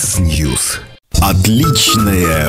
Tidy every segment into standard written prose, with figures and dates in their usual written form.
X-News. Отличное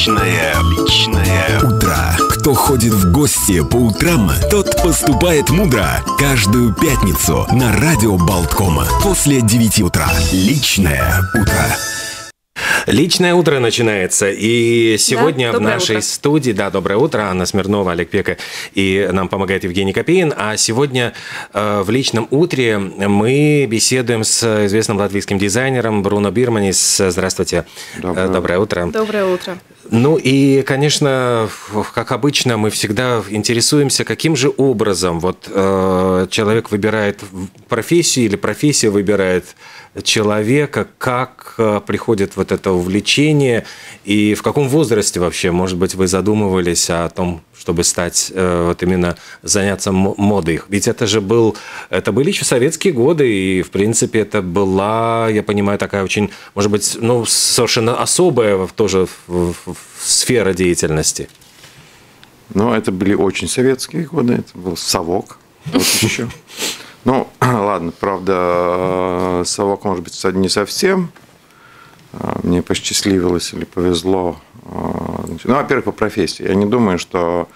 утро. Кто ходит в гости по утрам, тот поступает мудро. Каждую пятницу на радио Болткома после 9 утра. Личное утро. Личное утро начинается, и сегодня в нашей студии, доброе утро, Анна Смирнова, Олег Пека, и нам помогает Евгений Копеин, а сегодня в личном утре мы беседуем с известным латвийским дизайнером Бруно Бирманис. Здравствуйте. Доброе утро. Доброе утро. Ну и, конечно, как обычно, мы всегда интересуемся, каким же образом человек выбирает профессию или профессия выбирает человека, как приходит это увлечение и в каком возрасте вообще, может быть, вы задумывались о том, чтобы стать, именно заняться модой. Ведь это были еще советские годы, и, в принципе, это была, я понимаю, такая очень, может быть, совершенно особая тоже сфера деятельности. Это были очень советские годы, это был совок, еще. Ладно, правда, совок, может быть, не совсем. Мне посчастливилось или повезло. Во-первых, по профессии. Я думаю, что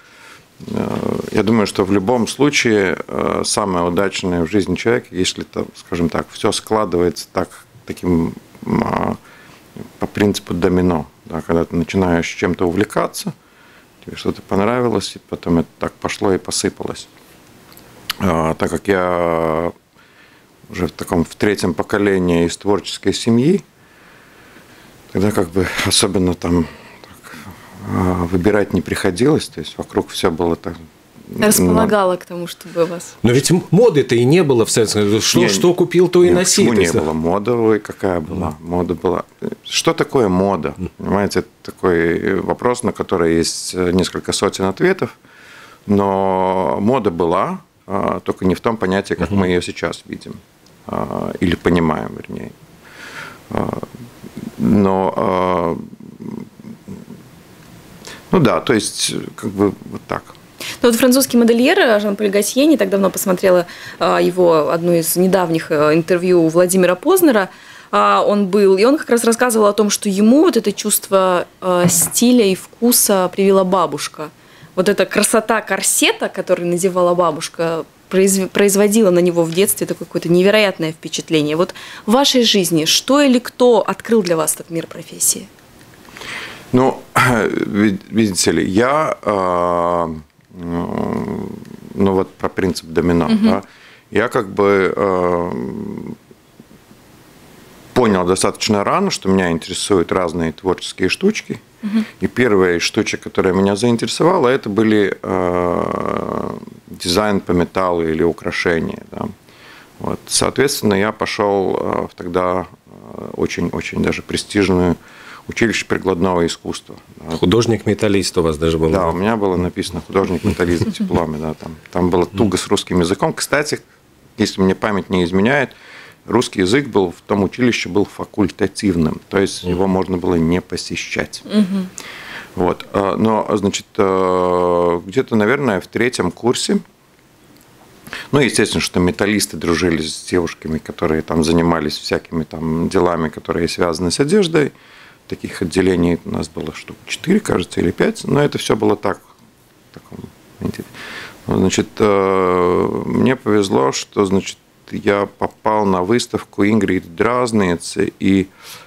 в любом случае самое удачное в жизни человека, если, скажем так, все складывается таким по принципу домино. Да, когда ты начинаешь чем-то увлекаться, тебе что-то понравилось, и потом это так пошло и посыпалось. Так как я уже в третьем поколении из творческой семьи, тогда особенно выбирать не приходилось, то есть вокруг все было так. Располагало к тому, чтобы вас. Но ведь моды-то и не было в Советском Союзе. Что купил, то и носил. Почему не было? Мода, какая была? Мода была. Что такое мода? Понимаете, это такой вопрос, на который есть несколько сотен ответов. Но мода была, только не в том понятии, как мы ее сейчас видим. Или понимаем, вернее. Но, то есть, вот так. Французский модельер Жан-Поль Готье, не так давно посмотрела его одну из недавних интервью Владимира Познера. Он как раз рассказывал о том, что ему это чувство стиля и вкуса привила бабушка. Эта красота корсета, который надевала бабушка, производила на него в детстве какое-то невероятное впечатление. В вашей жизни что или кто открыл для вас этот мир профессии? Видите ли, я про принцип домино, да, я понял достаточно рано, что меня интересуют разные творческие штучки. И первая из штучек, которая меня заинтересовала, это были дизайн по металлу или украшения. Да. Соответственно, я пошел тогда очень-очень даже престижную училище прикладного искусства. Да. Художник-металлист у вас даже был? Да, у меня было написано художник-металлист в дипломе. Да, там было туго с русским языком. Кстати, если мне память не изменяет, русский язык в том училище был факультативным, то есть его можно было не посещать. Но, где-то, наверное, в третьем курсе, естественно, что металлисты дружили с девушками, которые занимались всякими делами, которые связаны с одеждой. Таких отделений у нас было штук 4, кажется, или 5, но это все было так. Мне повезло, что, я попал на выставку Ингрид Дразницы и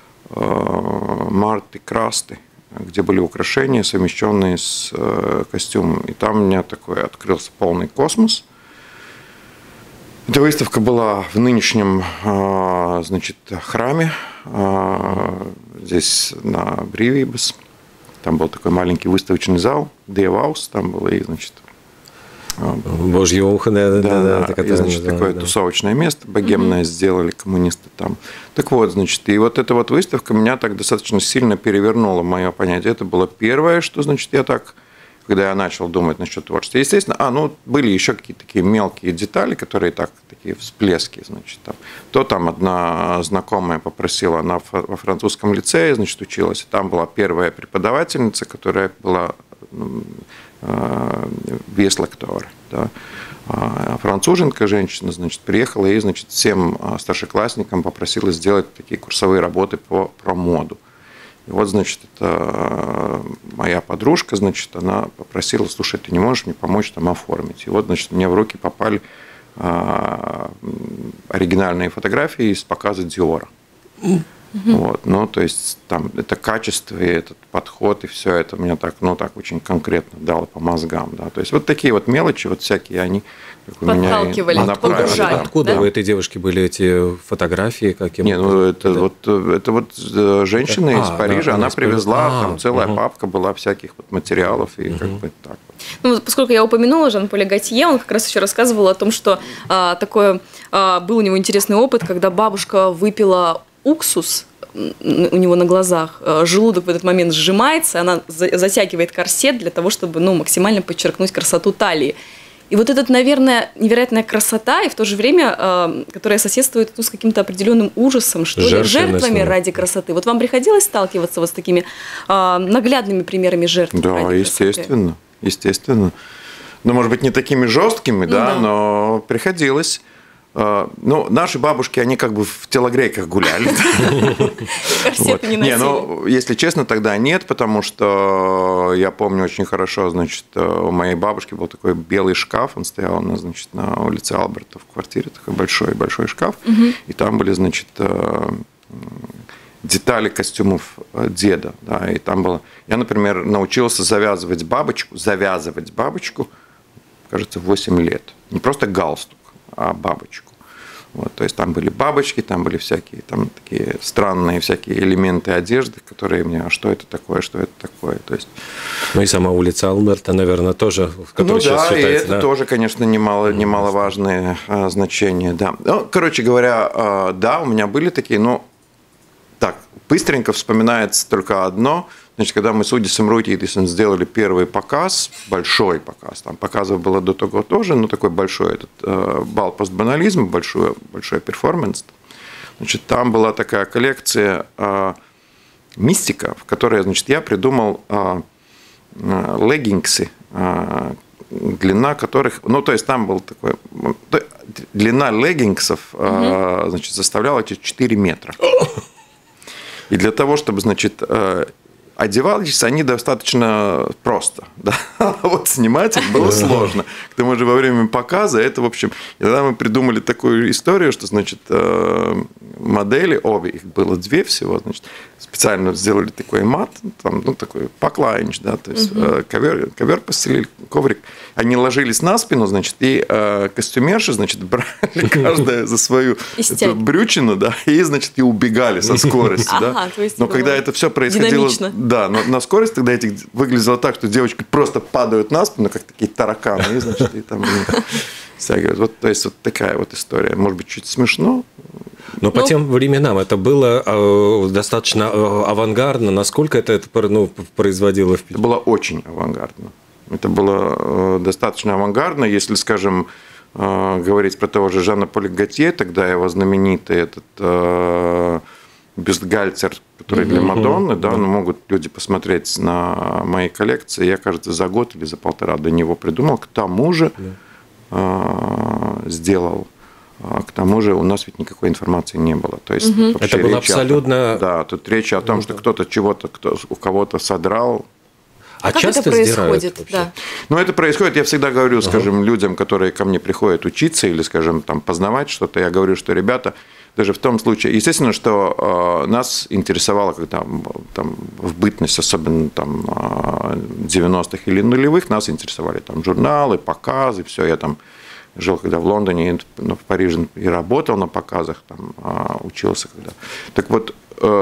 Марты Красты, где были украшения, совмещенные с костюмом. И там у меня открылся полный космос. Эта выставка была в нынешнем, храме, здесь на Бривибас. Там был такой маленький выставочный зал, Деваус, там было и, Божье ухо, да. Такое тусовочное место богемное сделали коммунисты там. И эта выставка меня так достаточно сильно перевернула мое понятие. Это было первое, что, когда я начал думать насчет творчества. Естественно, были еще какие-то такие мелкие детали, которые такие всплески, То одна знакомая попросила, она во французском лицее, училась, и там была первая преподавательница, которая была вieslektori, да. Француженка, женщина, значит, приехала и, значит, всем старшеклассникам попросила сделать такие курсовые работы про моду. И вот, значит, это моя подружка, значит, она попросила: слушай, ты не можешь мне помочь там оформить? И вот, значит, мне в руки попали оригинальные фотографии из показа Диора. Вот, ну, то есть там это качество и этот подход, и все это мне так, ну, так очень конкретно дало по мозгам, да. То есть вот такие вот мелочи, вот всякие они подталкивали, погружали. Откуда у этой девушки были эти фотографии? Не, ну это вот женщина из Парижа, она привезла, там целая папка была всяких вот материалов и как бы так. Ну, поскольку я упомянула Жан-Поля Готье, он как раз еще рассказывал о том, что был у него интересный опыт, когда бабушка выпила уксус у него на глазах, желудок в этот момент сжимается, она затягивает корсет для того, чтобы максимально подчеркнуть красоту талии. И вот эта, наверное, невероятная красота, и в то же время, которая соседствует с каким-то определенным ужасом, что ли, жертвами ради красоты. Вот вам приходилось сталкиваться вот с такими наглядными примерами жертв? Да, естественно, естественно. Ну, может быть, не такими жесткими, да, но приходилось. Ну, наши бабушки, они как бы в телогрейках гуляли. Корсеты не носили. Не, ну, если честно, тогда нет, потому что я помню очень хорошо, значит, у моей бабушки был такой белый шкаф, он стоял у нас, значит, на улице Алберта в квартире, такой большой шкаф, и там были, значит, детали костюмов деда, да, и там было... Я, например, научился завязывать бабочку, кажется, в 8 лет. Не просто галстук, а бабочку. Вот, то есть там были бабочки, там были всякие там такие странные всякие элементы одежды, которые мне, а что это такое. То есть... Ну и сама улица Алберта, наверное, тоже, которая сейчас считается. И это тоже, конечно, немаловажное значение. Да. Ну, короче говоря, да, у меня были такие, но так, быстренько вспоминается только одно. Значит, когда мы с Удисом Рутидисом сделали первый показ, большой показ, там показов было до того тоже, но такой большой этот бал постбанализм, большой перформанс. Значит, там была такая коллекция мистика, в которой, значит, я придумал леггинсы, длина которых, ну, то есть там был такой, длина леггинсов, значит, составляла эти 4 метра. И для того, чтобы, значит, одевались они достаточно просто. Да? Вот снимать их было сложно. К тому же во время показа это, в общем... И тогда мы придумали такую историю, что, значит, модели, обе, их было 2 всего, значит, специально сделали такой мат, там, ну, такой паклайнч, да, то есть ковер постелили, коврик. Они ложились на спину, значит, и костюмерши, значит, брали каждая за свою брючину, да, и, значит, и убегали со скоростью. Да. Но когда это все происходило... Да, но на скорость тогда этих выглядело так, что девочки просто падают на спину, как такие тараканы, и, значит, и там стягивают. Вот, то есть вот такая вот история. Может быть, чуть смешно. Но по тем временам это было достаточно авангардно. Насколько это производило впечатление? Это было очень авангардно. Это было достаточно авангардно. Если, скажем, говорить про того же Жана-Поля Готье, тогда его знаменитый этот бюстгальтер, который для Мадонны, да, но могут люди посмотреть на мои коллекции. Я, кажется, за год или за 1,5 до него придумал. К тому же сделал. К тому же у нас ведь никакой информации не было. То есть это было абсолютно... Да, тут речь о том, что кто-то чего-то у кого-то содрал. А как часто это происходит? Да. Ну, это происходит, я всегда говорю, скажем, людям, которые ко мне приходят учиться или, скажем, там, познавать что-то, я говорю, что, ребята, даже в том случае, естественно, что нас интересовало, когда там, в бытность, особенно там 90-х или нулевых, нас интересовали там журналы, показы, все. Я там жил, когда в Лондоне, в Париже и работал на показах, там, учился когда. Так вот,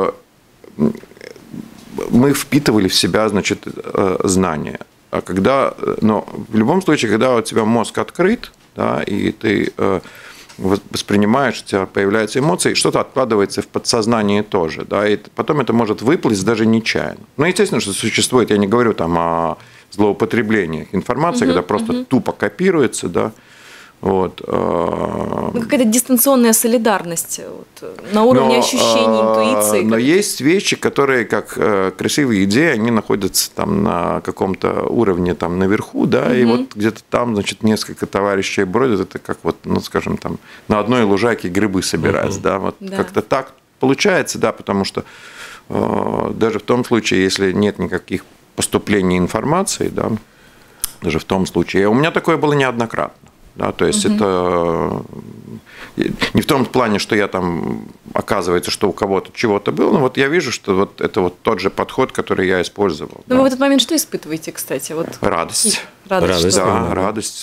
мы впитывали в себя, значит, знания. А когда, но в любом случае, когда у тебя мозг открыт, да, и ты воспринимаешь, у тебя появляются эмоции, что-то откладывается в подсознании тоже, да, и потом это может выплыть даже нечаянно. Ну, естественно, что существует, я не говорю там о злоупотреблениях информации, когда просто тупо копируется, да, Вот. Какая-то дистанционная солидарность вот, на уровне ощущений, интуиции. Но есть вещи, которые, как красивые идеи, они находятся там на каком-то уровне там наверху, да, и вот где-то там, значит, несколько товарищей бродят, это как вот, ну, скажем, там на одной лужайке грибы собирать, да, вот как-то так получается, да, потому что даже в том случае, если нет никаких поступлений информации, да, даже в том случае, у меня такое было неоднократно. Да, то есть это не в том плане, что я там, оказывается, что у кого-то чего-то было, но вот я вижу, что вот это вот тот же подход, который я использовал. Но вы в этот момент что испытываете, кстати? Вот... Радость. Радость, да, радость,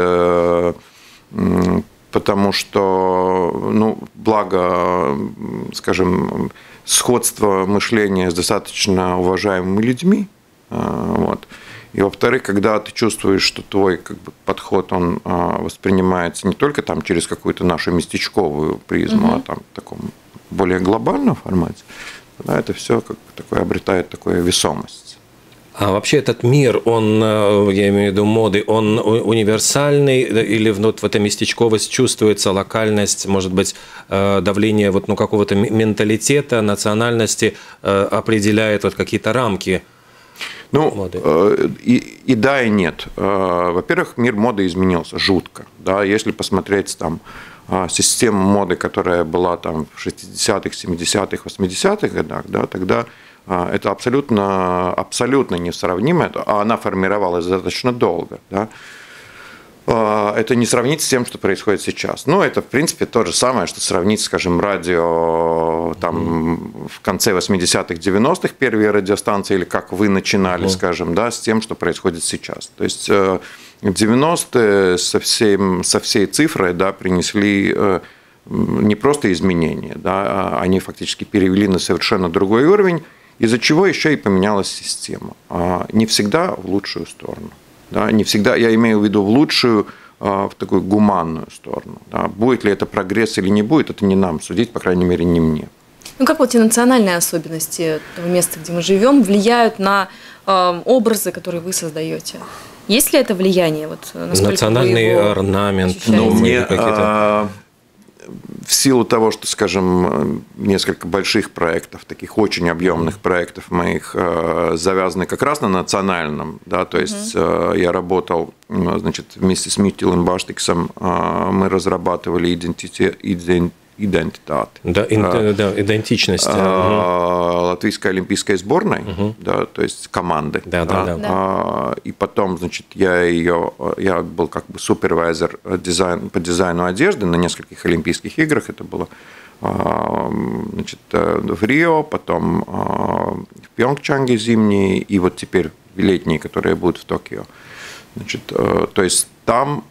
потому что, ну, благо, скажем, сходство мышления с достаточно уважаемыми людьми, вот. И, во-вторых, когда ты чувствуешь, что твой как бы, подход, он воспринимается не только там, через какую-то нашу местечковую призму, а там, в таком более глобальном формате, тогда это все как такое, обретает такую весомость. А вообще этот мир, он, я имею в виду моды, он универсальный или вот в этой местечковость чувствуется локальность, может быть, давление вот, ну, какого-то менталитета, национальности определяет вот какие-то рамки? Ну, и да, и нет. Во-первых, мир моды изменился жутко. Да? Если посмотреть там систему моды, которая была там в 60-х, 70-х, 80-х годах, да, тогда это абсолютно несравнимо, а она формировалась достаточно долго. Да? Это не сравнить с тем, что происходит сейчас. Ну, это, в принципе, то же самое, что сравнить, скажем, радио там, в конце 80-х, 90-х, первые радиостанции, или как вы начинали, скажем, да, с тем, что происходит сейчас. То есть 90-е со всей цифрой, да, принесли не просто изменения, да, они фактически перевели на совершенно другой уровень, из-за чего еще и поменялась система. Не всегда в лучшую сторону. Да, не всегда, я имею в виду в лучшую, в такую гуманную сторону. Да. Будет ли это прогресс или не будет, это не нам судить, по крайней мере, не мне. Ну, как вот эти национальные особенности того места, где мы живем, влияют на образы, которые вы создаете? Есть ли это влияние? Вот, национальный орнамент. Ну, мне в силу того, что, скажем, несколько больших проектов, таких очень объемных проектов моих завязаны как раз на национальном, да, то есть я работал, значит, вместе с Митилом Баштиксом, мы разрабатывали идентитат. Да, идентичность. Латвийской олимпийской сборной, да, то есть команды. Да. И потом, значит, я был как бы супервайзер по дизайну одежды на нескольких Олимпийских играх. Это было, значит, в Рио, потом в Пьонгчанге зимние, и вот теперь летние, которые будут в Токио. Значит, то есть там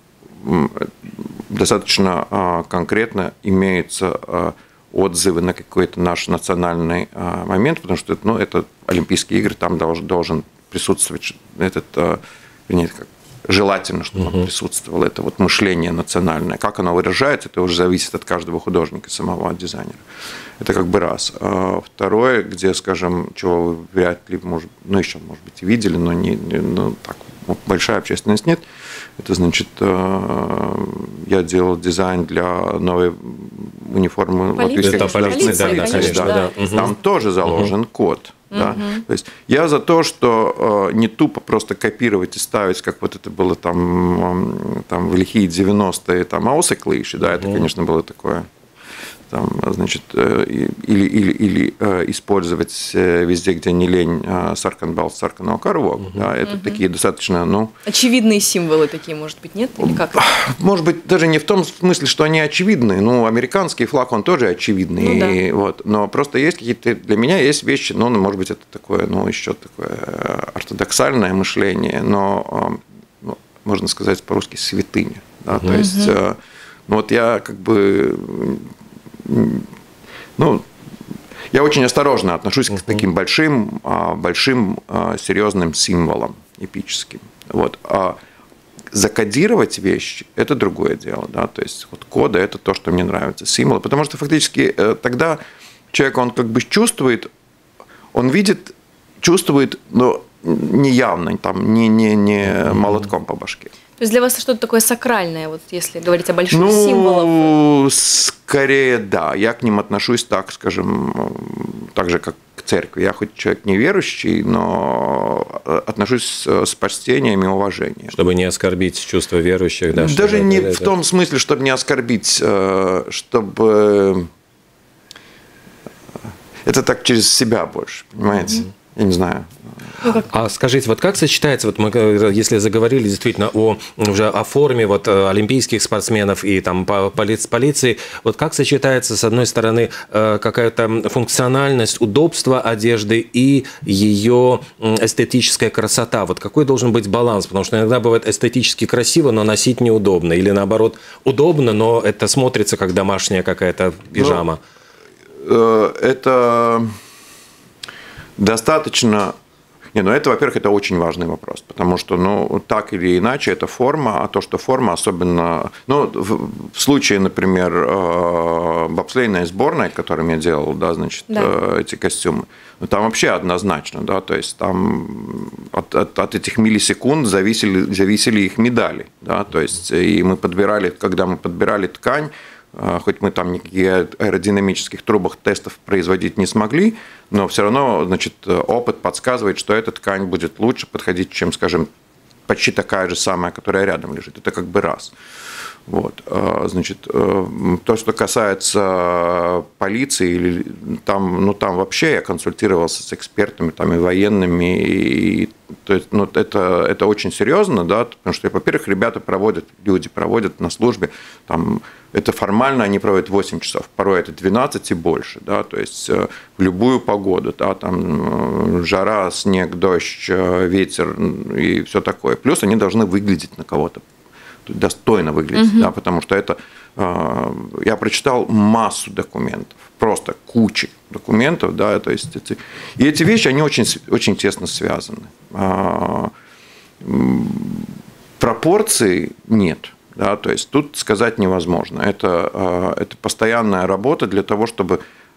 достаточно конкретно имеются отзывы на какой-то наш национальный момент, потому что, ну, это Олимпийские игры, там должен присутствовать желательно, чтобы он присутствовал, это вот мышление национальное. Как оно выражается, это уже зависит от каждого художника, самого от дизайнера. Это как бы раз. Второе, где, скажем, чего вы вряд ли, ну, еще, может быть, и видели, но ну, так, большая общественность нет, это, значит, я делал дизайн для новой униформы латвийской государственной полиции. Да. Там тоже заложен код. Да? То есть я за то, что не тупо просто копировать и ставить, как вот это было там в лихие 90-е, там ауsekliši, да, это, конечно, было такое, там, значит, или использовать везде, где не лень, сарканбалт, сарканал карвок. Да, это такие достаточно, ну... Очевидные символы такие, может быть, нет? Или как? Может быть, даже не в том смысле, что они очевидные. Ну, американский флаг, он тоже очевидный. Ну, да. И, вот, но просто есть какие-то... Для меня есть вещи, ну, может быть, это такое, ну, еще такое ортодоксальное мышление, но, можно сказать по-русски, святыня. Да, то есть, ну, вот я как бы... Ну, я очень осторожно отношусь к таким большим, серьезным символам эпическим. Вот. А закодировать вещи – это другое дело. Да? То есть вот коды – это то, что мне нравится, символы. Потому что фактически тогда человек, он как бы чувствует, он видит, чувствует, но не явно, там, не молотком по башке. То есть для вас это что-то такое сакральное, вот если говорить о больших символах? Скорее, да. Я к ним отношусь так, скажем, так же, как к церкви. Я хоть человек неверующий, но отношусь с почтением и уважением. Чтобы не оскорбить чувства верующих, да? Даже не в том смысле, чтобы не оскорбить, чтобы... Это так через себя больше, понимаете? Я не знаю. А скажите, вот как сочетается, вот мы, если заговорили действительно уже о форме вот олимпийских спортсменов и там полиции, вот как сочетается, с одной стороны, какая-то функциональность, удобство одежды и ее эстетическая красота? Вот какой должен быть баланс? Потому что иногда бывает эстетически красиво, но носить неудобно. Или наоборот, удобно, но это смотрится как домашняя какая-то пижама. Это достаточно... это, во-первых, это очень важный вопрос, потому что, так или иначе, это форма, а то, что форма, особенно, в случае, например, бобслейной сборной, которым я делал, эти костюмы, там вообще однозначно, то есть там от этих миллисекунд зависели их медали, то есть и когда мы подбирали ткань, хоть мы там никаких аэродинамических трубах тестов производить не смогли, но все равно, опыт подсказывает, что эта ткань будет лучше подходить, чем, скажем, почти такая же самая, которая рядом лежит. Это как бы раз. Вот. То, что касается полиции, там вообще я консультировался с экспертами, там и военными, и, то есть, это очень серьезно, потому что, во-первых, люди проводят на службе, там, это формально они проводят 8 часов, порой это 12 и больше, то есть в любую погоду, там жара, снег, дождь, ветер и все такое. Плюс они должны выглядеть на кого-то, достойно выглядеть, потому что это, я прочитал массу документов, просто кучи документов, то есть и эти вещи, они очень, очень тесно связаны. Пропорций нет, то есть тут сказать невозможно. Это постоянная работа для того, чтобы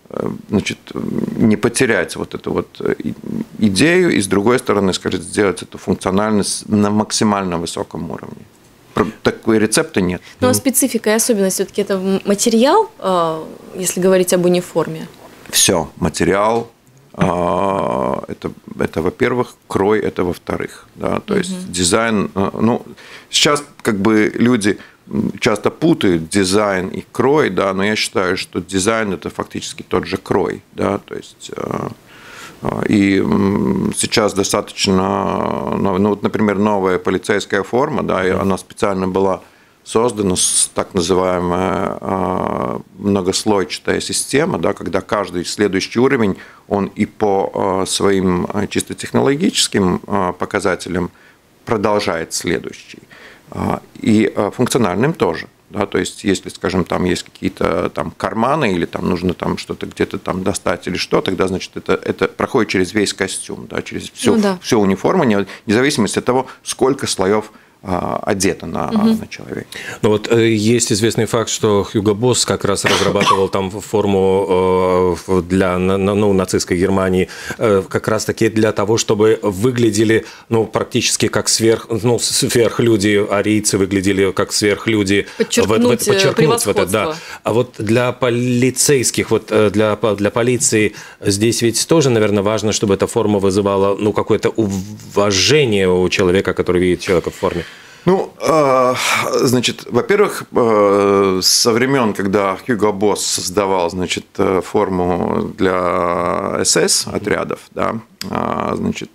не потерять вот эту вот идею и, с другой стороны, сделать эту функциональность на максимально высоком уровне. Такой рецепта нет. Ну, а специфика и особенность все-таки это материал, если говорить об униформе? Все, материал, это во-первых, крой, это во-вторых. То есть дизайн, сейчас как бы люди часто путают дизайн и крой, но я считаю, что дизайн это фактически тот же крой, то есть... И сейчас достаточно, например, новая полицейская форма, и она специально была создана, так называемая многослойчатая система, когда каждый следующий уровень, он и по своим чисто технологическим показателям продолжает следующий, и функциональным тоже. То есть, если, скажем, там есть какие-то там карманы или там нужно там что-то где-то там достать или что, тогда, значит, это проходит через весь костюм, через всю униформу, вне зависимости от того, сколько слоев одета на человека. Ну вот есть известный факт, что Хьюго Босс как раз разрабатывал там форму для нацистской Германии как раз таки для того, чтобы выглядели практически как сверхлюди, арийцы выглядели как сверхлюди. Подчеркнуть вот это, да. А вот для полицейских, для полиции здесь ведь тоже, наверное, важно, чтобы эта форма вызывала какое-то уважение у человека, который видит человека в форме. Значит, во-первых, со времен, когда Хьюго Босс создавал, значит, форму для СС отрядов, значит,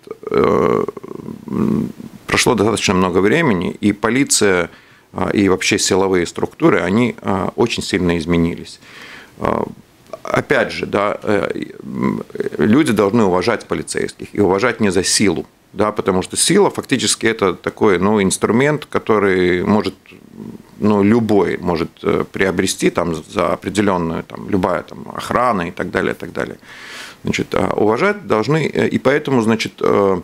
прошло достаточно много времени, и полиция, и вообще силовые структуры, они очень сильно изменились. Опять же, люди должны уважать полицейских и уважать не за силу. Потому что сила фактически это такой инструмент, который может, любой может приобрести там, за определенную любая охрана и так далее, и так далее. Значит, уважать должны, и поэтому, значит,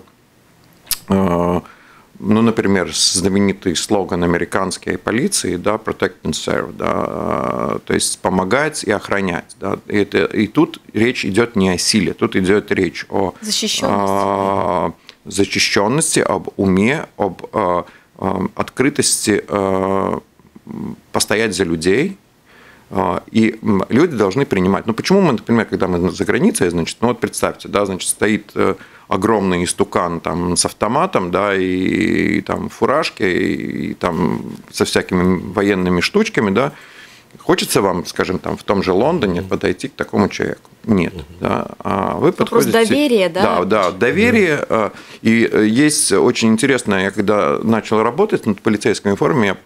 например, знаменитый слоган американской полиции, protect and serve, то есть помогать и охранять. И тут речь идет не о силе, тут идет речь о защищенности, об уме, об открытости постоять за людей. И люди должны принимать. Ну, почему мы, например, когда мы за границей, значит, ну вот представьте, да, значит, стоит огромный истукан там с автоматом, да, и там фуражки, и там со всякими военными штучками, да. Хочется вам, скажем, там в том же Лондоне подойти к такому человеку? Нет. Да. Вы вопрос подходите... доверия, да? Да, доверие. И есть очень интересно, я когда начал работать над полицейскими формами,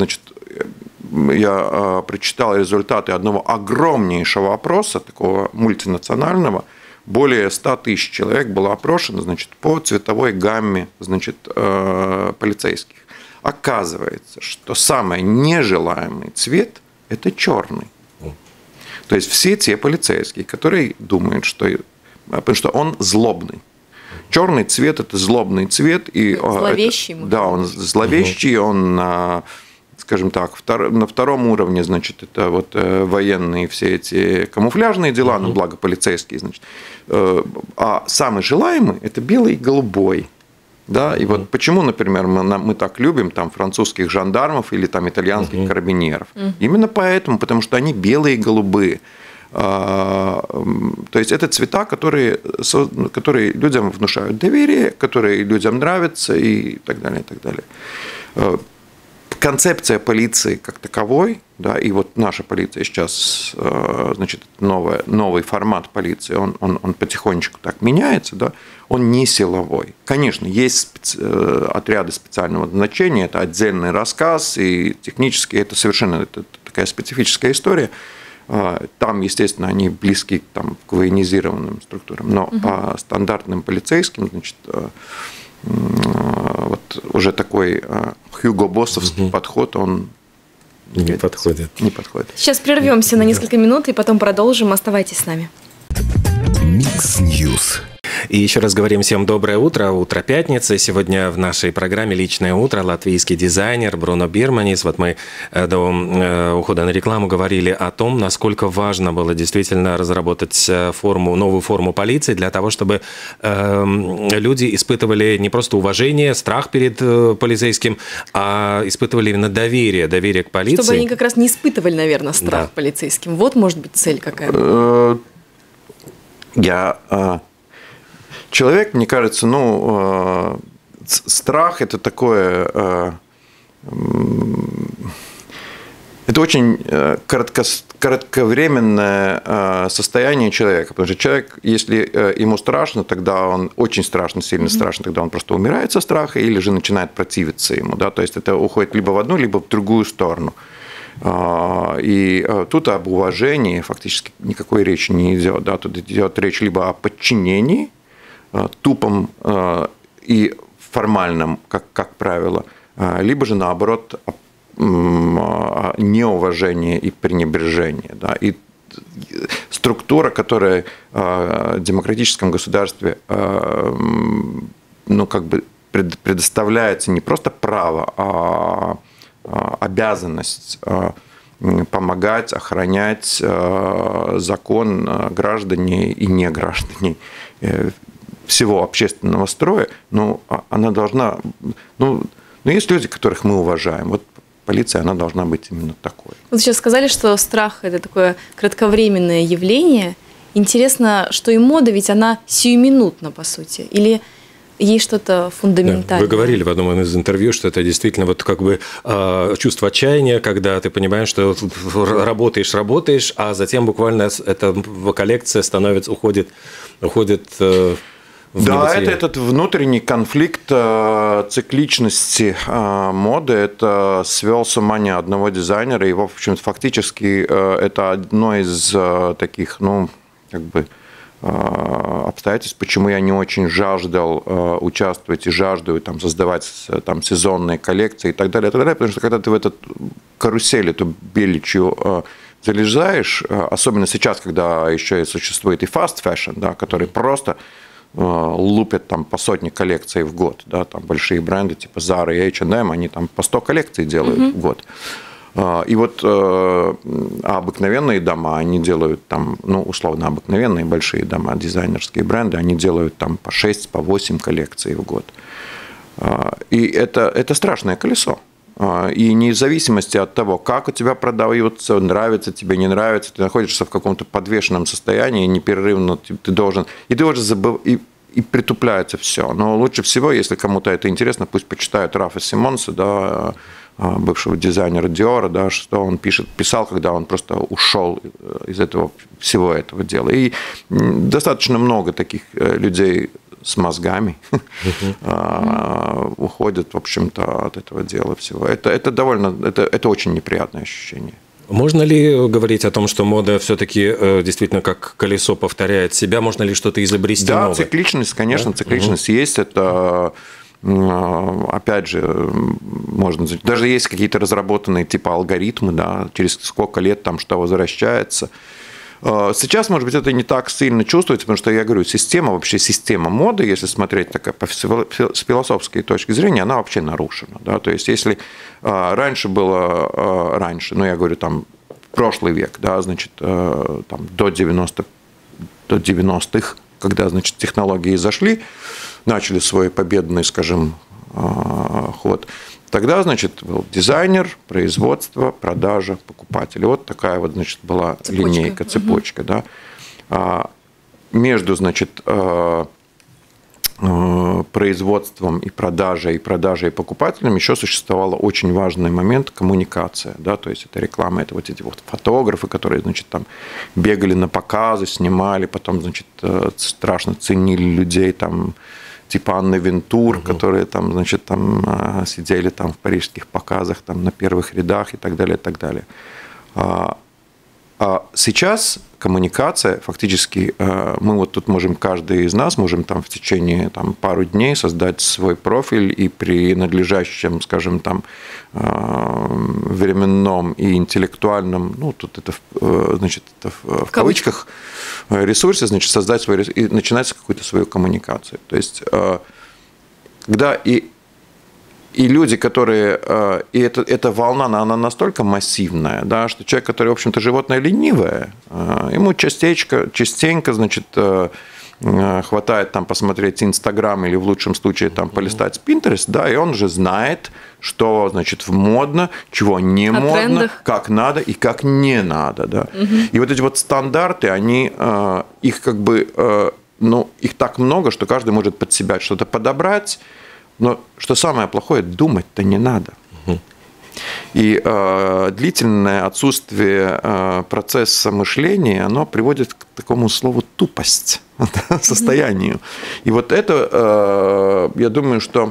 я прочитал результаты одного огромнейшего опроса, такого мультинационального. Более 100 тысяч человек было опрошено, значит, по цветовой гамме, значит, полицейских. Оказывается, что самый нежелаемый цвет – это черный. То есть все те полицейские, которые думают, что он злобный. Черный цвет – это злобный цвет. И зловещий. Да, он зловещий, он, скажем так, на втором уровне, значит, это вот военные все эти камуфляжные дела, но благо полицейские, значит. А самый желаемый – это белый и голубой. Да, и вот почему, например, мы так любим там французских жандармов или там итальянских карабинеров. Именно поэтому, потому что они белые и голубые. То есть это цвета, которые людям внушают доверие, которые людям нравятся и так далее, и так далее. Концепция полиции как таковой, да, и вот наша полиция сейчас, значит, новый формат полиции, он потихонечку так меняется, да, он не силовой. Конечно, есть отряды специального назначения, это отдельный рассказ, и технически это совершенно такая специфическая история. Там, естественно, они близки там, к военизированным структурам, но по стандартным полицейским, значит, вот уже такой Хьюго Боссовский подход, он не подходит. Сейчас прервемся на несколько минут и потом продолжим. Оставайтесь с нами. Микс Ньюс. И еще раз говорим всем доброе утро, утро пятницы. Сегодня в нашей программе «Личное утро» латвийский дизайнер Бруно Бирманис. Вот мы до ухода на рекламу говорили о том, насколько важно было действительно разработать новую форму полиции для того, чтобы люди испытывали не просто уважение, страх перед полицейским, а испытывали именно доверие к полиции. Чтобы они как раз не испытывали, наверное, страх полицейским. Вот может быть цель какая. Человек, мне кажется, страх – это такое, это очень кратковременное состояние человека, потому что человек, если ему страшно, тогда он очень страшно, сильно страшно, тогда он просто умирает со страха или же начинает противиться ему, да, то есть это уходит либо в одну, либо в другую сторону. И тут об уважении фактически никакой речи не идет, да, тут идет речь либо о подчинении, тупом и формальном, как правило, либо же, наоборот, неуважение и пренебрежение. Да. И структура, которая в демократическом государстве предоставляется не просто право, а обязанность помогать, охранять закон граждане и не граждане всего общественного строя, она должна... есть люди, которых мы уважаем. Вот полиция, она должна быть именно такой. Вы сейчас сказали, что страх – это такое кратковременное явление. Интересно, что и мода, ведь она сиюминутна, по сути. Или есть что-то фундаментальное? Вы говорили в одном из интервью, что это действительно вот как бы чувство отчаяния, когда ты понимаешь, что работаешь, а затем буквально эта коллекция уходит Да, это этот внутренний конфликт цикличности моды, это свел с ума не одного дизайнера, и, в общем, фактически это одно из таких, обстоятельств, почему я не очень жаждал участвовать и жажду создавать сезонные коллекции и так далее, потому что когда ты в эту карусель, эту беличью залезаешь, особенно сейчас, когда еще и существует и fast fashion, да, который просто лупят по сотне коллекций в год, да, большие бренды типа Zara и H&M, они по 100 коллекций делают в год. И вот обыкновенные дома, они делают условно обыкновенные большие дома, дизайнерские бренды, они делают по 6, по 8 коллекций в год. И это страшное колесо. И вне зависимости от того, как у тебя продается, нравится тебе, не нравится, ты находишься в каком-то подвешенном состоянии, непрерывно ты должен забывать, и притупляется все. Но лучше всего, если кому-то это интересно, пусть почитают Рафа Симонса, да, бывшего дизайнера Диора, да, что он писал, когда он просто ушел из всего этого дела. И достаточно много таких людей с мозгами уходят, в общем-то, от этого дела всего. Это очень неприятное ощущение. Можно ли говорить о том, что мода все-таки действительно как колесо повторяет себя? Можно ли что-то изобрести новое? Да, цикличность, конечно, да? Цикличность есть. Это, опять же, можно... Даже есть какие-то разработанные типа алгоритмы, да, через сколько лет там что возвращается. Сейчас, может быть, это не так сильно чувствуется, потому что, я говорю, система моды, если смотреть такая с философской точки зрения, она вообще нарушена. Да? То есть, если раньше, ну, я говорю, там, прошлый век, да, значит, там, до 90-х, когда, значит, технологии зашли, начали свой победный, скажем, ход, тогда, значит, был дизайнер, производство, продажа, покупатель. Вот такая вот, значит, была линейка, цепочка. Да. Между, значит, производством и продажей и покупателем еще существовал очень важный момент – коммуникация. Да. То есть, это реклама, это вот эти вот фотографы, которые, значит, там бегали на показы, снимали, потом, значит, страшно ценили людей, там, типа Анны Вентур, которые там, значит, там сидели там в парижских показах там, на первых рядах и так далее, и так далее. А сейчас коммуникация, фактически, мы вот тут можем, каждый из нас можем там в течение там, пару дней создать свой профиль и при надлежащем, скажем, там, временном и интеллектуальном, ну, тут это, значит, это в кавычках, ресурсе, значит, создать свой ресурс и начинать какую-то свою коммуникацию. То есть, когда и люди, которые... И эта волна, она настолько массивная, да, что человек, который, в общем-то, животное ленивое, ему частенько, значит, хватает там посмотреть Инстаграм или в лучшем случае там полистать Pinterest, да, и он уже знает, что, значит, модно, чего не модно, трендах, как надо и как не надо, да. И вот эти вот стандарты, они, их как бы, ну, их так много, что каждый может под себя что-то подобрать, но что самое плохое, думать-то не надо. И длительное отсутствие процесса мышления, оно приводит к такому слову тупость, состоянию. И вот это, я думаю, что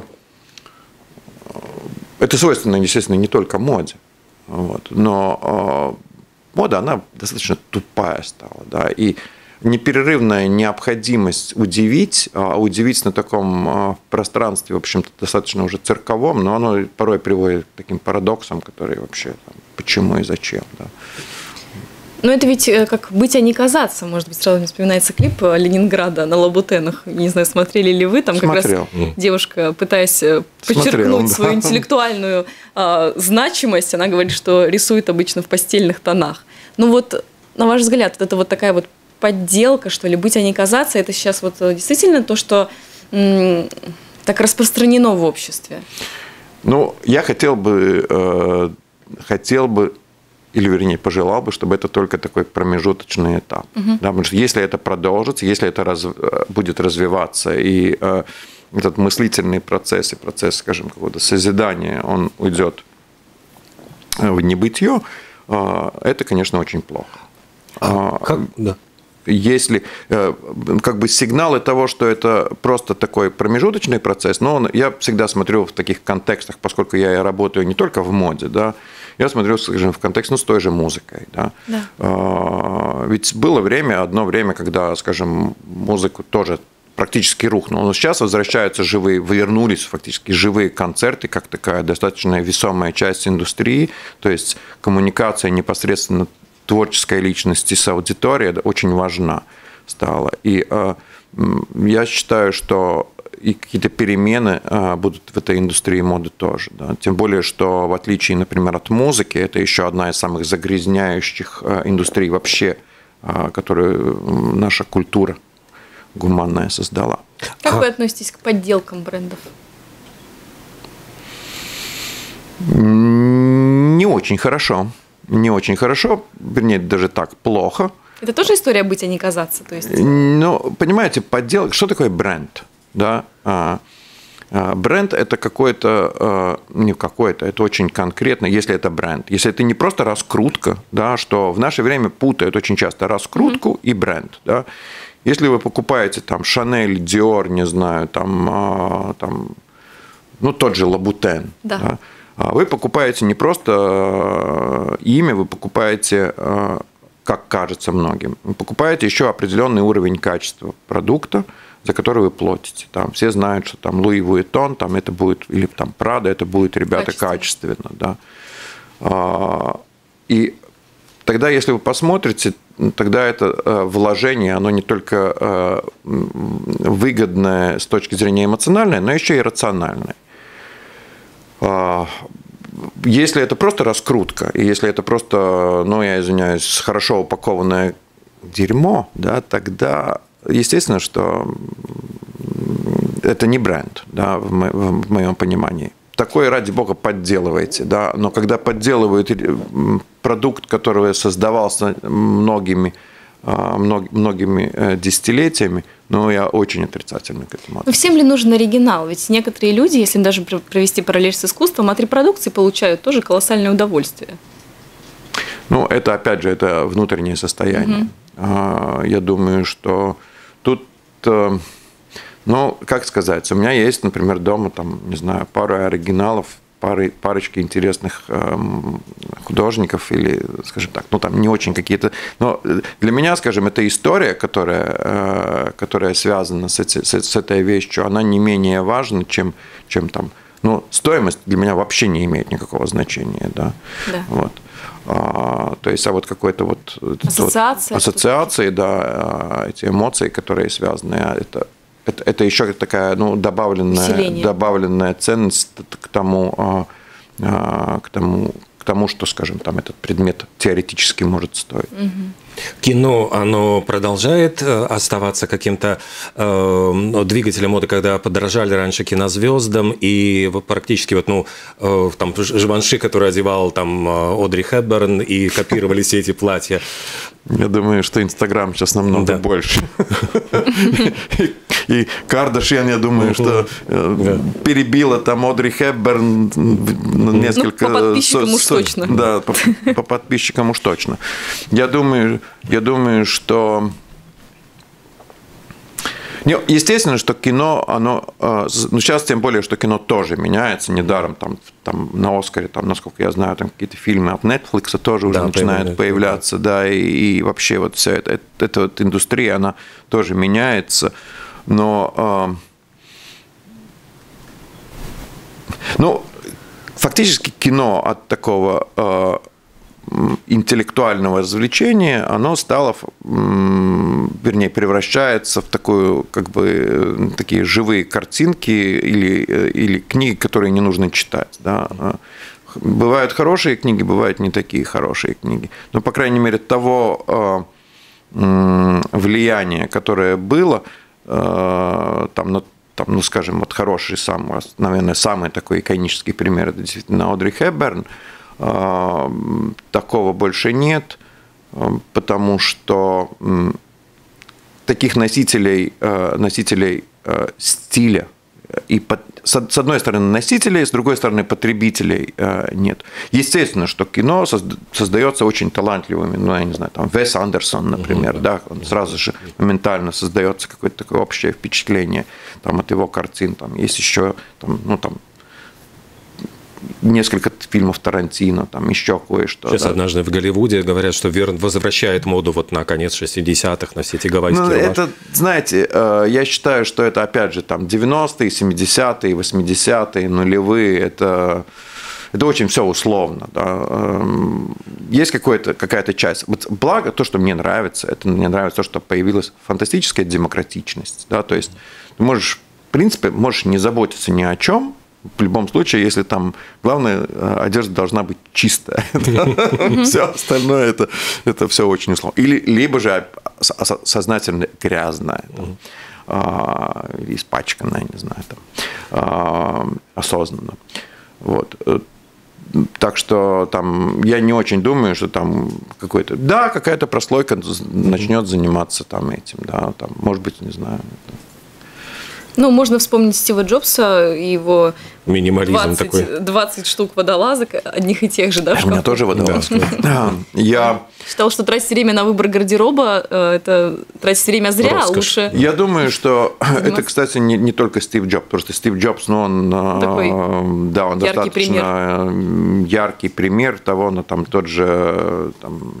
это свойственно, естественно, не только моде. Вот, но мода, она достаточно тупая стала. Да, и непрерывная необходимость удивить, а удивить на таком пространстве, в общем-то, достаточно уже цирковом, но оно порой приводит к таким парадоксам, которые вообще там, почему и зачем. Да. Но это ведь как быть, а не казаться. Может быть, сразу мне вспоминается клип Ленинграда на Лабутенах. Не знаю, смотрели ли вы. Там Смотрел. Как раз девушка, пытаясь подчеркнуть свою интеллектуальную значимость, она говорит, что рисует обычно в постельных тонах. Ну вот, на ваш взгляд, это вот такая вот подделка, что ли, быть, а не казаться, это сейчас вот действительно то, что так распространено в обществе? Ну, я хотел бы, или, вернее, пожелал бы, чтобы это только такой промежуточный этап. Да, потому что если это продолжится, если это будет развиваться, и этот мыслительный процесс, и процесс, скажем, какого-то созидания, он уйдет в небытие, это, конечно, очень плохо. Да. Если как бы сигналы того, что это просто такой промежуточный процесс, но я всегда смотрю в таких контекстах, поскольку я работаю не только в моде, да, я смотрю, скажем, в контекст, ну, с той же музыкой. Да. Да. Ведь было одно время, когда, скажем, музыку тоже практически рухнула. Но сейчас возвращаются вернулись фактически живые концерты, как такая достаточно весомая часть индустрии, то есть коммуникация непосредственно творческой личности с аудиторией очень важна стала. И я считаю, что и какие-то перемены будут в этой индустрии моды тоже. Да. Тем более, что в отличие, например, от музыки, это еще одна из самых загрязняющих индустрий вообще, которую наша культура гуманная создала. Как вы относитесь к подделкам брендов? Не очень хорошо. Не очень хорошо, вернее, даже так, плохо. Это тоже история быть, а не казаться? То есть... Ну, понимаете, подделка... Что такое бренд? Да? Бренд – это какой-то, не какой-то, это очень конкретно, если это бренд. Если это не просто раскрутка, да, что в наше время путают очень часто раскрутку и бренд. Да. Если вы покупаете там Chanel, Dior, не знаю, там, ну, тот же Лабутен, да, вы покупаете не просто имя, вы покупаете, как кажется многим, вы покупаете еще определенный уровень качества продукта, за который вы платите. Там все знают, что там Луи Вуиттон, там это будет, или там Прада, это будет, ребята, качественно. Да. И тогда, если вы посмотрите, тогда это вложение, оно не только выгодное с точки зрения эмоциональной, но еще и рациональное. Если это просто раскрутка, и если это просто, ну, я извиняюсь, хорошо упакованное дерьмо, да, тогда, естественно, что это не бренд, да, в моем понимании. Такое, ради бога, подделываете, да, но когда подделывают продукт, который создавался многими десятилетиями, но я очень отрицательно к этому отношусь. Но всем ли нужен оригинал? Ведь некоторые люди, если даже провести параллель с искусством, от репродукции получают тоже колоссальное удовольствие. Ну, это, опять же, это внутреннее состояние. Я думаю, что тут, ну, как сказать, у меня есть, например, дома, там, не знаю, пара оригиналов, парочки интересных художников или, скажем так, ну, там не очень какие-то... Но для меня, скажем, эта история, которая связана с этой вещью, она не менее важна, чем там... Ну, стоимость для меня вообще не имеет никакого значения, да. Вот. То есть, а вот какой-то вот... Ассоциации, да, эти эмоции, которые связаны, это еще такая, ну, добавленная ценность к тому, что, скажем, там этот предмет теоретически может стоить. Кино, оно продолжает оставаться каким-то двигателем моды, когда подражали раньше кинозвездам, и практически вот, ну, там Живанши, который одевал там Одри Хепберн, и копировали все эти платья. Я думаю, что Инстаграм сейчас намного больше. И Кардашьян, я думаю, что перебила там Одри Хепберн несколько... Ну, по подписчикам уж точно. Да, по подписчикам уж точно. Я думаю, что... Естественно, что кино, оно... Ну, сейчас тем более, что кино тоже меняется. Недаром там на «Оскаре», там, насколько я знаю, там какие-то фильмы от Netflix тоже уже начинают появляться. Да, и вообще вот вся эта вот индустрия, она тоже меняется. Но... Ну, фактически кино от такого... интеллектуального развлечения, оно стало, вернее, превращается в такую, как бы, такие живые картинки или книги, которые не нужно читать. Да. Бывают хорошие книги, бывают не такие хорошие книги. Но, по крайней мере, того влияния, которое было, там, ну, скажем, вот хороший, наверное, самый такой иконический пример, это действительно Одри Хепберн. Такого больше нет, потому что таких носителей стиля, и с одной стороны носителей, с другой стороны потребителей нет. Естественно, что кино создается очень талантливыми, ну, я не знаю, там Вес Андерсон, например, да, он сразу же моментально создается какое-то такое общее впечатление там, от его картин. Там есть еще там, ну, там, несколько фильмов Тарантино, там еще кое-что. Сейчас однажды в Голливуде говорят, что Верн возвращает моду вот на конец 60-х, на все эти гавайские рубашки. Это, знаете, я считаю, что это, опять же, там 90-е, 70-е, 80-е, нулевые, это очень все условно. Да. Есть какая-то часть. Вот благо, то, что мне нравится, мне нравится то, что появилась фантастическая демократичность. Да, то есть ты можешь, в принципе, не заботиться ни о чем. В любом случае, если там главное, одежда должна быть чистая. Все остальное это все очень условно. Либо же сознательно грязная, испачканная, не знаю, там, осознанно. Вот. Так что там я не очень думаю, что там какой-то... Да, какая-то прослойка начнет заниматься там этим, да, там, может быть, не знаю. Ну, можно вспомнить Стива Джобса и его минимализм 20 штук водолазок, одних и тех же, да? У меня тоже водолазка. Я считал, что тратить время на выбор гардероба – это тратить время зря, а лучше… Я думаю, что это, кстати, не только Стив Джобс, потому что Стив Джобс, ну, он достаточно яркий пример того, но там тот же там,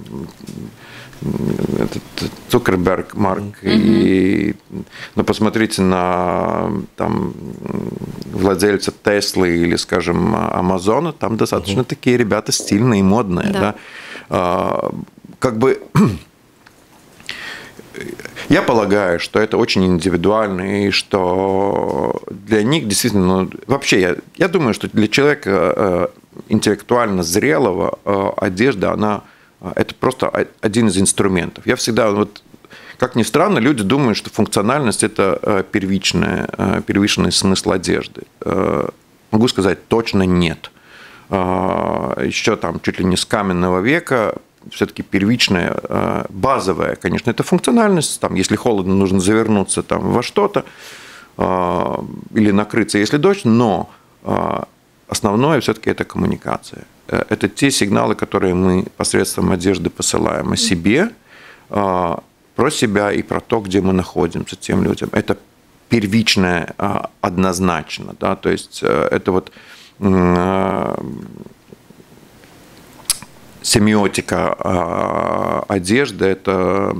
Цукерберг, Марк, но посмотрите на там, владельца Теслы или, скажем, Амазона, там достаточно такие ребята стильные и модные. Да. Как бы я полагаю, что это очень индивидуально, и что для них действительно, ну, вообще, я думаю, что для человека интеллектуально зрелого одежда, это просто один из инструментов. Я всегда, вот, как ни странно, люди думают, что функциональность – это первичный смысл одежды. Могу сказать, точно нет. Еще там чуть ли не с каменного века все-таки первичная, базовая, конечно, это функциональность. Там, если холодно, нужно завернуться там, во что-то или накрыться, если дождь, но основное все-таки это коммуникация. Это те сигналы, которые мы посредством одежды посылаем о себе, про себя и про то, где мы находимся тем людям. Это первичное однозначно. Да? То есть это вот семиотика одежды, это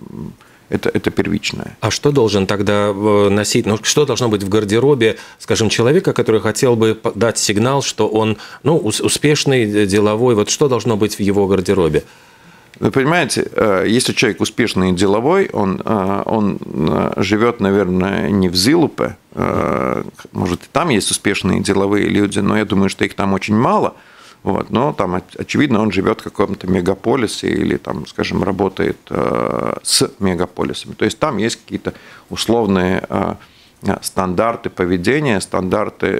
первичное. А что должен тогда носить, ну, что должно быть в гардеробе, скажем, человека, который хотел бы дать сигнал, что он, ну, успешный, деловой, вот что должно быть в его гардеробе? Вы понимаете, если человек успешный и деловой, он живет, наверное, не в Зилупе, может, и там есть успешные деловые люди, но я думаю, что их там очень мало. Вот, но там, очевидно, он живет в каком-то мегаполисе или, там, скажем, работает с мегаполисами. То есть там есть какие-то условные стандарты поведения, стандарты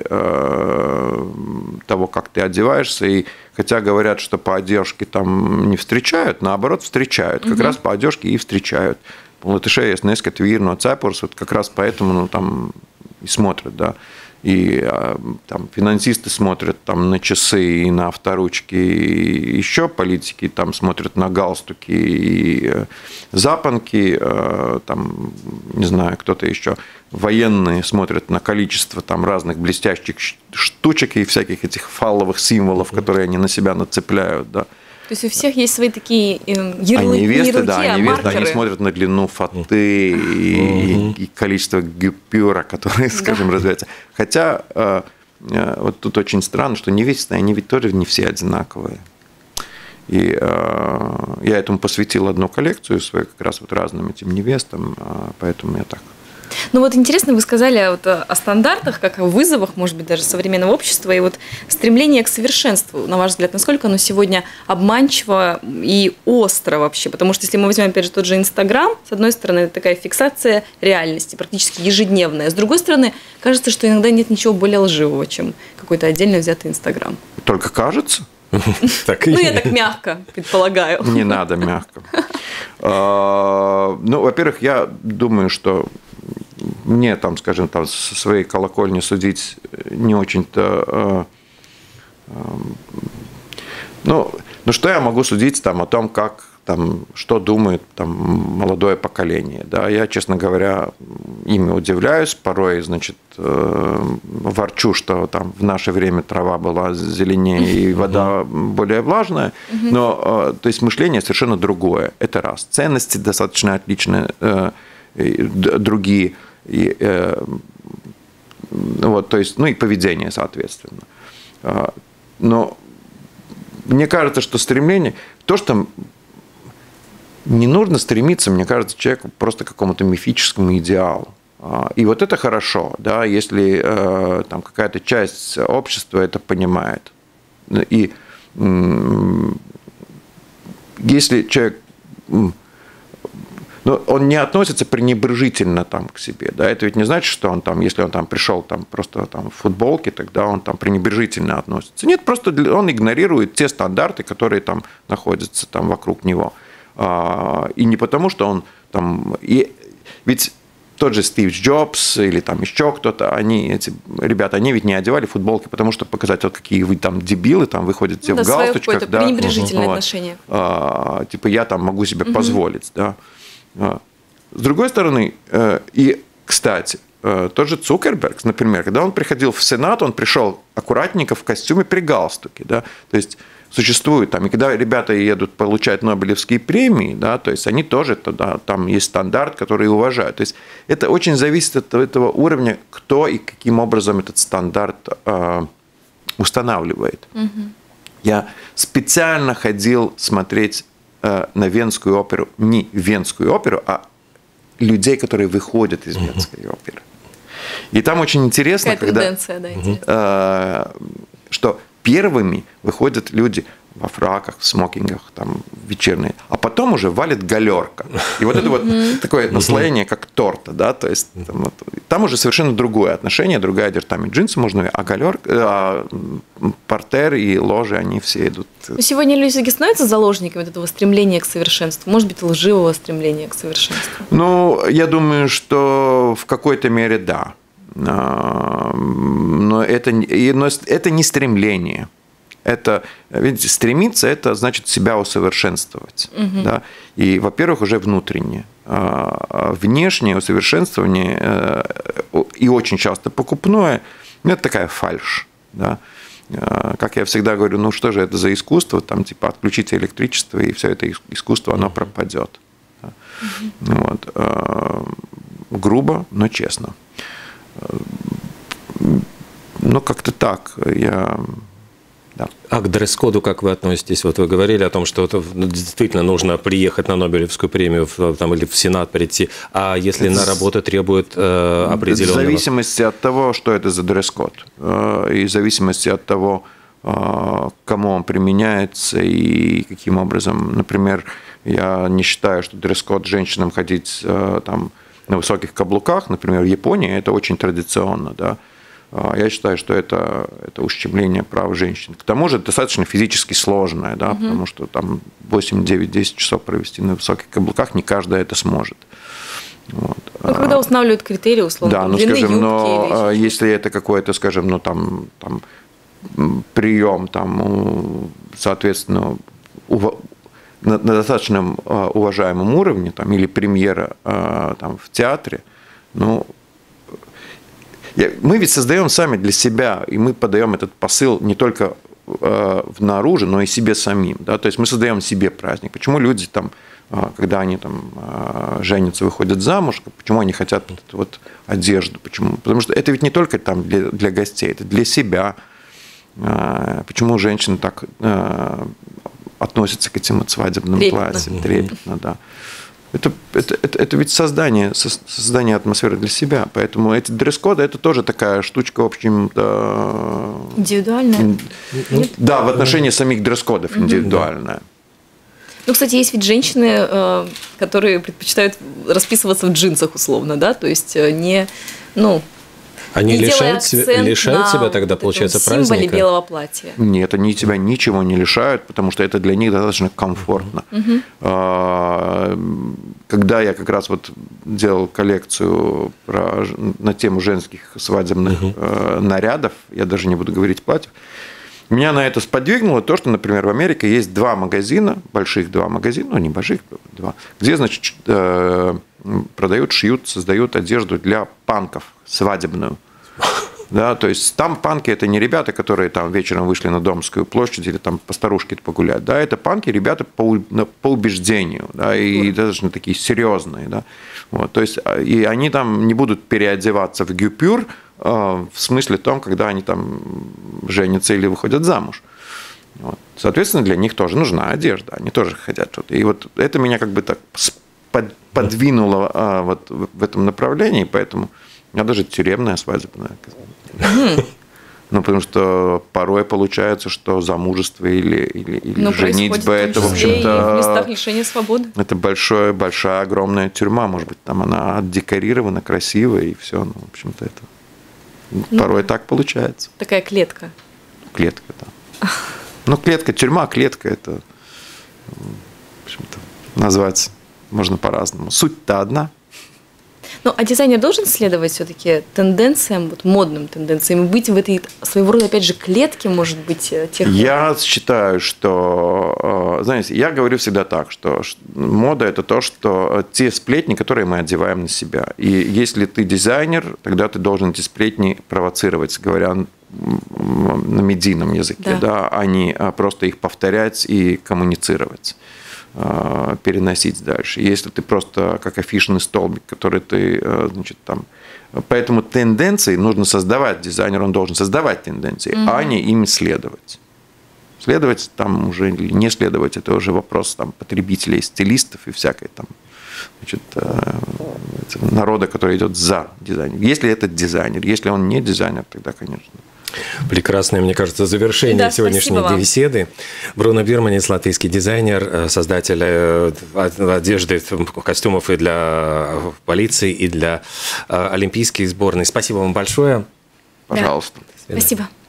того, как ты одеваешься. И хотя говорят, что по одежке там не встречают, наоборот, встречают. Как раз по одежке и встречают. Латышей есть несколько вирно цепурс, вот как раз поэтому, ну, там и смотрят, да. И там финансисты смотрят там на часы и на авторучки, и еще политики там смотрят на галстуки и запонки, там, не знаю, кто-то еще, военные смотрят на количество там разных блестящих штучек и всяких этих фалловых символов, которые они на себя нацепляют, да. То есть у всех есть свои такие ярлыки, а невесты, маркеры. Они смотрят на длину фаты и количество гюпюра, которые, скажем, развиваются. Хотя вот тут очень странно, что невесты, они ведь тоже не все одинаковые. И я этому посвятил одну коллекцию свою как раз вот разным этим невестам, поэтому я так. Ну вот интересно, вы сказали вот о стандартах, как о вызовах, может быть, даже современного общества, и вот стремление к совершенству, на ваш взгляд, насколько оно сегодня обманчиво и остро вообще? Потому что если мы возьмем, опять же, тот же Инстаграм, с одной стороны, это такая фиксация реальности, практически ежедневная, с другой стороны, кажется, что иногда нет ничего более лживого, чем какой-то отдельно взятый Инстаграм. Только кажется? Ну, я так мягко предполагаю. Не надо мягко. Ну, во-первых, я думаю, что мне, там, скажем, там, со своей колокольни судить не очень-то... Ну, что я могу судить там, о том, как, там, что думает там, молодое поколение? Да? Я, честно говоря, ими удивляюсь. Порой, значит, ворчу, что там, в наше время трава была зеленее и вода более влажная. Но, то есть, мышление совершенно другое. Это раз. Ценности достаточно отличные, другие. И, вот, то есть, ну и поведение, соответственно. Но мне кажется, что стремление, то, что не нужно стремиться, мне кажется, человеку просто к какому-то мифическому идеалу. И вот это хорошо, да, если там какая-то часть общества это понимает. И если человек... Но он не относится пренебрежительно там к себе. Да? Это ведь не значит, что он там, если он там пришел там, просто там, в футболке, тогда он там пренебрежительно относится. Нет, просто он игнорирует те стандарты, которые там находятся там, вокруг него. И не потому, что он там... Ведь тот же Стив Джобс или там еще кто-то, эти ребята, они ведь не одевали футболки, потому что показать, вот какие вы там дебилы, там выходят все в галстучках. Да, пренебрежительное отношение. Типа я там могу себе позволить. Да. С другой стороны, и, кстати, тот же Цукерберг, например, когда он приходил в Сенат, он пришел аккуратненько в костюме при галстуке. Да. То есть существует там, и когда ребята едут получать Нобелевские премии, да, то есть они тоже, да, там есть стандарт, который уважают. То есть это очень зависит от этого уровня, кто и каким образом этот стандарт устанавливает. Я специально ходил смотреть на Венскую оперу, не Венскую оперу, а людей, которые выходят из Венской оперы. И там очень интересно, что первыми выходят люди во фраках, в смокингах, там, вечерние, а потом уже валит галерка. И вот это вот такое наслоение, как торта, да, то есть там уже совершенно другое отношение, другая одежда, там и джинсы можно, а галерка, портер и ложи, они все идут. Сегодня люди все-таки становятся заложниками этого стремления к совершенству, может быть, лживого стремления к совершенству? Ну, я думаю, что в какой-то мере да. Но это не стремление. Это, видите, стремиться – это значит себя усовершенствовать. Да? И, во-первых, уже внутренне. Внешнее усовершенствование и очень часто покупное – это такая фальшь. Да? Как я всегда говорю, ну что же это за искусство? Там типа отключите электричество, и все это искусство, оно пропадет. Да? Вот. Грубо, но честно. Ну, как-то так. Да. А к дресс-коду как вы относитесь? Вот вы говорили о том, что это действительно нужно приехать на Нобелевскую премию там, или в Сенат прийти, а если на работу требует определенного... В зависимости от того, что это за дресс-код, и в зависимости от того, кому он применяется и каким образом. Например, я не считаю, что дресс-код женщинам ходить там, на высоких каблуках, например, в Японии, это очень традиционно, да. Я считаю, что это ущемление прав женщин. К тому же достаточно физически сложное, да, потому что там 8, 9, 10 часов провести на высоких каблуках не каждый это сможет. Вот. Ну, когда устанавливают критерии, условно, да, ну, скажем, но если это какой-то, скажем, ну, там прием, там, соответственно, на достаточно уважаемом уровне, там, или премьера там, в театре, ну, мы ведь создаем сами для себя, и мы подаем этот посыл не только наружу, но и себе самим. Да? То есть мы создаем себе праздник. Почему люди, там, когда они там, женятся, выходят замуж, почему они хотят вот одежду? Почему? Потому что это ведь не только там, для гостей, это для себя. Почему женщины так относятся к этим свадебным платьям? Трепетно, да. Это ведь создание атмосферы для себя. Поэтому эти дресс-коды – это тоже такая штучка, в общем-то… Индивидуальная? Да, в отношении самих дресс-кодов индивидуальная. Ну, кстати, есть ведь женщины, которые предпочитают расписываться в джинсах, условно, да? То есть не… Они лишают себя тогда, получается, праздника? Символе белого платья. Нет, они тебя ничего не лишают, потому что это для них достаточно комфортно. Когда я как раз вот делал коллекцию на тему женских свадебных нарядов, я даже не буду говорить платьев, меня на это сподвигнуло то, что, например, в Америке есть больших два магазина, ну, небольших, два, где, значит, продают, шьют, создают одежду для панков свадебную. Да, то есть там панки – это не ребята, которые там вечером вышли на Домскую площадь или там по старушке погулять. Да, это панки – ребята по убеждению, да, и достаточно такие серьезные. Да. Вот, то есть и они там не будут переодеваться в гюпюр в смысле том, когда они там женятся или выходят замуж. Вот. Соответственно, для них тоже нужна одежда, они тоже хотят. И вот это меня как бы так подвинуло вот в этом направлении, поэтому у меня даже тюремная свадебная. Ну, потому что порой получается, что замужество или женитьба, это, в общем-то... в местах лишения свободы. Это большая, огромная тюрьма. Может быть, там она отдекорирована, красивая, и все. Ну, в общем-то, это порой так получается. Такая клетка. Клетка, да. Ну, клетка, тюрьма, клетка, это, в общем-то, назвать можно по-разному. Суть-то одна. Ну, а дизайнер должен следовать все-таки тенденциям, вот модным тенденциям, и быть в этой своего рода, опять же, клетке, может быть, тех... Я считаю, что, знаете, я говорю всегда так, что мода – это то, что те сплетни, которые мы одеваем на себя. И если ты дизайнер, тогда ты должен эти сплетни провоцировать, говоря на медийном языке, да, а не просто их повторять и коммуницировать, переносить дальше. Если ты просто как афишный столбик, который ты, значит, там... Поэтому тенденции нужно создавать. Дизайнер, он должен создавать тенденции, а не ими следовать. Следовать там уже или не следовать, это уже вопрос там потребителей, стилистов и всякой там, значит, народа, который идет за дизайнером. Если это дизайнер, если он не дизайнер, тогда, конечно. Прекрасное, мне кажется, завершение сегодняшней беседы. Бруно Бирманис, латвийский дизайнер, создатель одежды, костюмов и для полиции, и для олимпийской сборной. Спасибо вам большое. Пожалуйста. Спасибо.